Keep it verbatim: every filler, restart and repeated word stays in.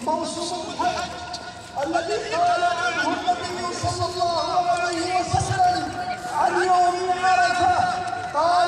موسم الحج الذي قال عنه النبي صلى الله عليه وسلم عن يوم عرفة قال